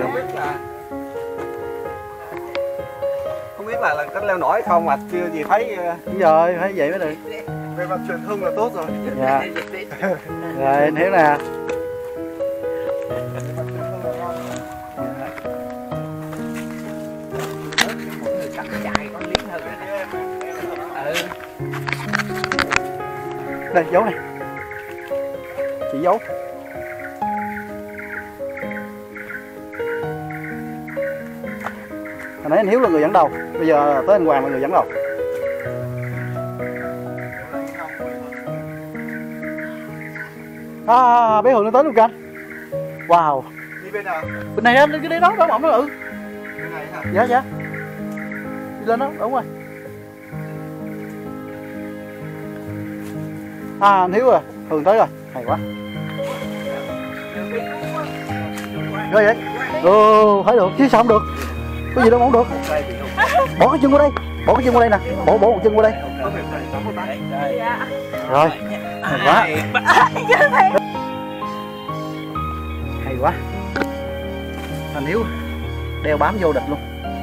Không biết là có leo nổi không mà chưa gì thấy. Đúng rồi, phải vậy mới được. Về mặt truyền thông là tốt rồi. Dạ. Rồi anh Hiếu nè. Đây dấu này, chỉ dấu. Hồi nãy anh Hiếu là người dẫn đầu, bây giờ tới anh Hoàng là người dẫn đầu. Bé Hường nó tới luôn kìa anh. Wow. Đi bên nào? Bên này em, cái đấy đó mỏng đó. Ừ. Bên này hả? Dạ dạ. Đi lên đó, đúng rồi. Anh Hiếu rồi, Hường tới rồi, hay quá. Rồi vậy. Phải được, chứ sao không được. Có gì đâu mà không được. Bỏ cái chân qua đây, bỏ cái chân qua đây nè, bỏ một chân qua đây. Rồi, hay quá. Hay quá. Anh Hiếu đeo bám vô địch luôn.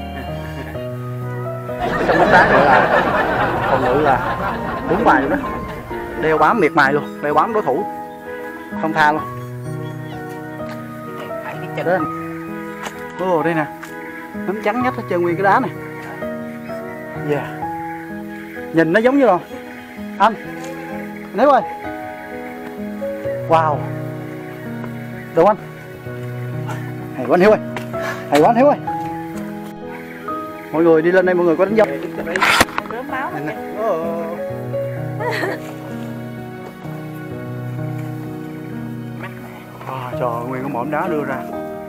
Trong bóng đá này là phòng ngự là đúng bài luôn đó. Đeo bám miệt mài luôn, đeo bám đối thủ không tha luôn. Đây. Đây nè, nấm trắng nhách hết trơn nguyên cái đá này. Yeah. Nhìn nó giống như là anh Hiếu ơi. Wow. Được anh. Hay quá anh Hiếu ơi. Hay quá anh Hiếu ơi. Mọi người đi lên đây, mọi người có đánh dấu. Rớm máu này. Trời ơi, nguyên cái mỏm đá đưa ra.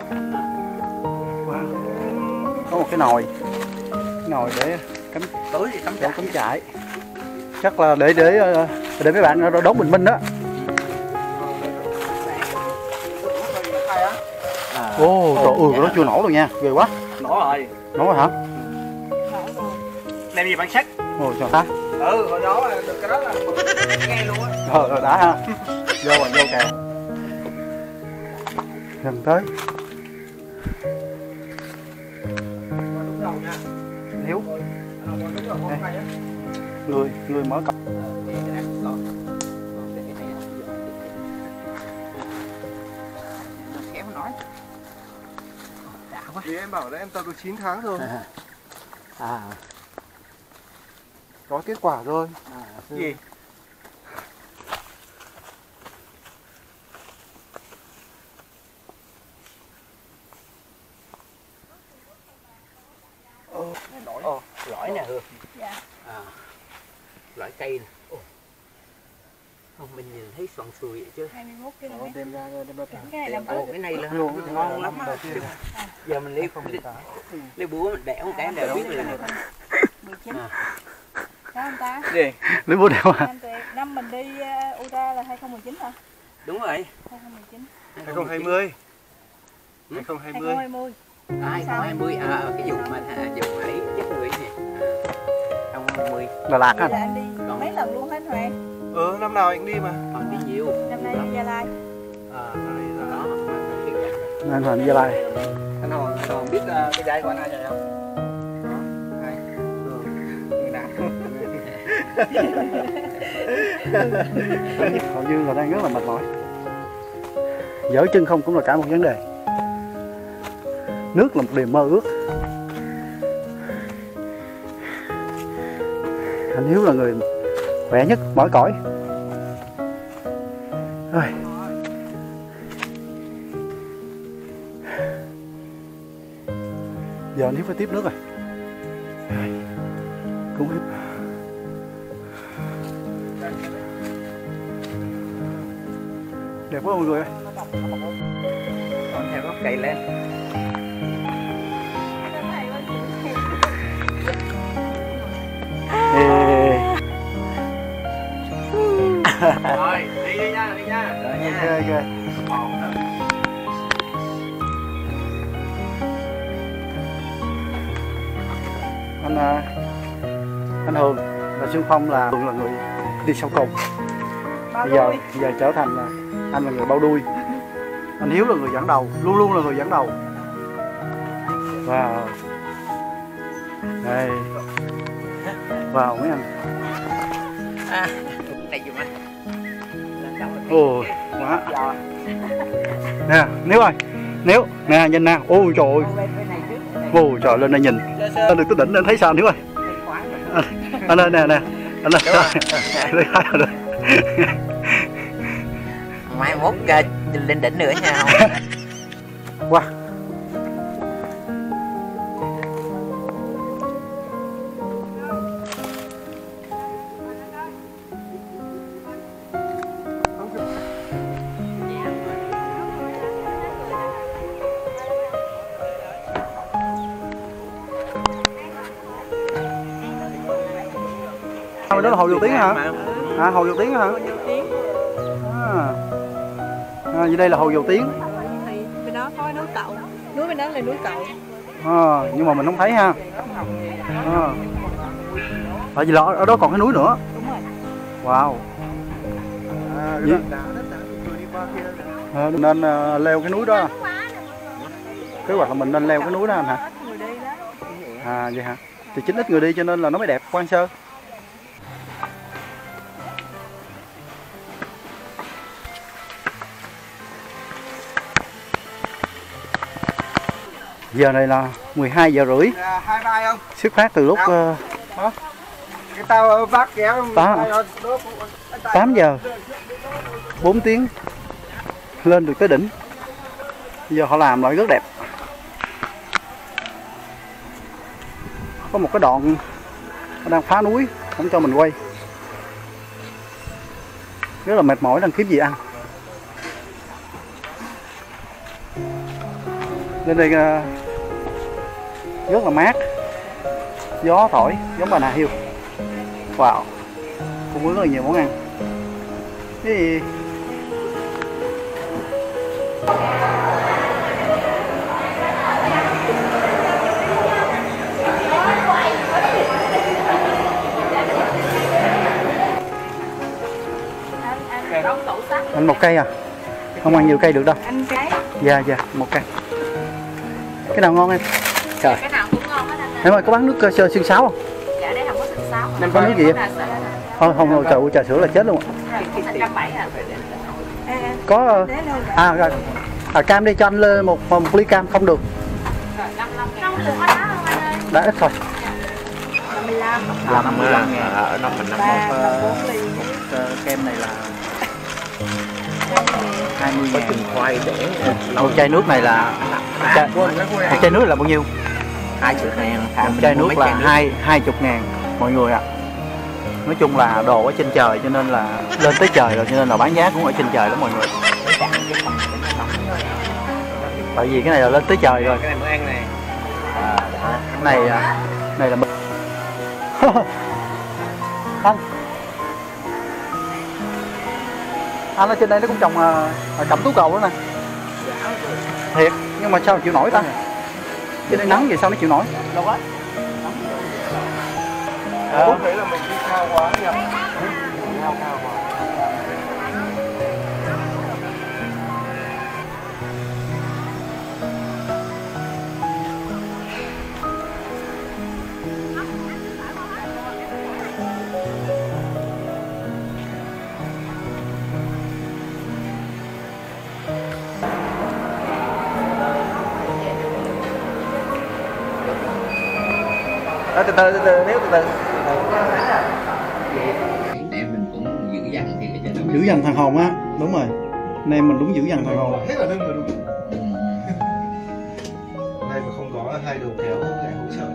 Wow. Có một cái nồi để cắm tối cắm trại. Chắc là để mấy bạn đón bình minh đó. Trời ơi, nó chưa nổ rồi nha, ghê quá. Nổ rồi. Nổ rồi hả? Làm gì bằng sắt? Ôi trời ta. Hồi đó được cái đó là ngay luôn á. Rồi đã ha. Vô kìa. Gần tới. Hiếu. Người mở cổng. Thì em bảo đấy, em tập được 9 tháng rồi. Có kết quả rồi. Gì? Lõi nè Hương. Dạ. Lõi cây nè. Không, mình nhìn thấy xoăn xùi vậy chứ. 21 km. Đem ra Cái này làm cái này là ngon lắm á. Giờ mình lấy búa mình đẽo một cái đều biết là 19. Sao không ta? Gì? Lấy búa đeo à? Năm mình đi Ura là 2019 hả? đúng rồi. 2019. 2020. 2020. 2020. 2020 cái vụ mà vụ ấy chết người gì. 2020. Đà Lạt Vậy là á. anh đi mấy lần luôn hết Hoàng? Năm nào anh đi mà. Còn đi nhiều. Năm nay đi Gia Lai. Đó. Anh Hoàng Gia Lai. Anh Hoàng biết cái dây của anh ai vậy không? Ai? Hầu như là đang rất là mệt mỏi. Dở chân không cũng là cả một vấn đề. Nước là một điều mơ ước. Anh Hiếu là người khỏe nhất mỏi cõi. Rồi. Giờ anh Hiếu phải tiếp nước rồi. Cũng Hiếu. Đẹp quá mọi người ơi. Con theo gốc cây lên. Rồi, đi nha, đi nha. Rồi nha. Ok. Anh Hường và Xuân Phong là người đi sau cùng. Bây giờ trở thành là anh là người bao đuôi. Anh Hiếu là người dẫn đầu, luôn luôn là người dẫn đầu. Wow. Đây. Wow mấy anh. Này dùm anh. Ồ, quá. Nè, Níu ơi. Níu, nè nhìn nè. Ôi trời ơi. Ôi trời, lên đây nhìn. Lên được tới đỉnh lên thấy sao Níu ơi. Anh ơi nè nè. Anh ơi. Đây hai rồi. Mai mốt lên đỉnh nữa nha. Wow. Đó là hồ Dầu Tiếng hả? À, hồ Dầu Tiếng hả? Vậy đây là hồ Dầu Tiếng. Thì bên đó có núi Cậu. Núi bên đó là núi Cậu. Nhưng mà mình không thấy ha. Tại vì là ở đó còn cái núi nữa. Đúng rồi. Wow. Nên leo cái núi đó. Kế hoạch là mình nên leo cái núi đó anh hả? Người đi đó. À vậy hả? Thì chính ít người đi cho nên là nó mới đẹp Quan Sơ. Giờ này là 12 giờ rưỡi. Hai vai không? Xuất phát từ lúc Cái tao vác kéo 8 giờ 4 tiếng lên được tới đỉnh. Giờ họ làm lại rất đẹp. Có một cái đoạn nó đang phá núi không cho mình quay, rất là mệt mỏi, đang kiếm gì ăn. Lên đây rất là mát, gió thổi giống Bà Nà Hills. Wow, cũng có rất là nhiều món ăn. Cái gì? Anh một cây à? Không ăn nhiều cây được đâu. Anh cái. Dạ dạ, một cây. Cái nào ngon em? Trời. Cái nào cũng ngon hết anh. Em ơi, có bán nước sơ xương sáo không? Dạ đây không có xương sáo. Em có nước gì em? Không không, trời ơi, trà sữa là chết luôn. 170 à. Có cam đi cho anh lên một ly cam không được. Không được có đó không anh ơi. Đã ít thôi. 55. 55 ngàn. Ở nó mình Kem này là 20 có ngàn. chừng khoai để Một chai nước này là một chai nước là bao nhiêu? 20 ngàn. Một chai nước là 20 ngàn mọi người ạ. Nói chung là đồ ở trên trời cho nên là lên tới trời rồi cho nên là bán giá cũng ở trên trời đó mọi người. Tại vì cái này là lên tới trời rồi. Cái này mới ăn này. Cái này là anh ở trên đây nó cũng trồng cẩm tú cầu đó nè. Thiệt, nhưng mà sao chịu nổi ta? Trên đây nắng vậy sao nó chịu nổi? Đâu có. Có thể là mình đi cao quá nhỉ? Cao quá. Từ từ nếu từ từ Để mình cũng giữ dằn thì cho nó Giữ dằn thằng hồn á, đúng rồi. Anh em mình đúng giữ dằn thằng hồn. hết là lưng rồi đúng. Đây mà không có hai đầu kéo lại hỗ trợ.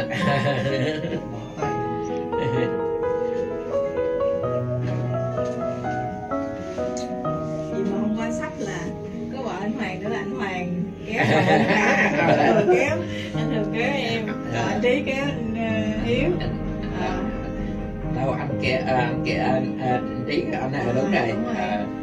Gì mà không coi sách là có vợ anh Hoàng nữa là anh Hoàng kéo anh Thường kéo em, rồi anh Trí kéo anh Hiếu. đâu anh kia ý anh này đúng rồi.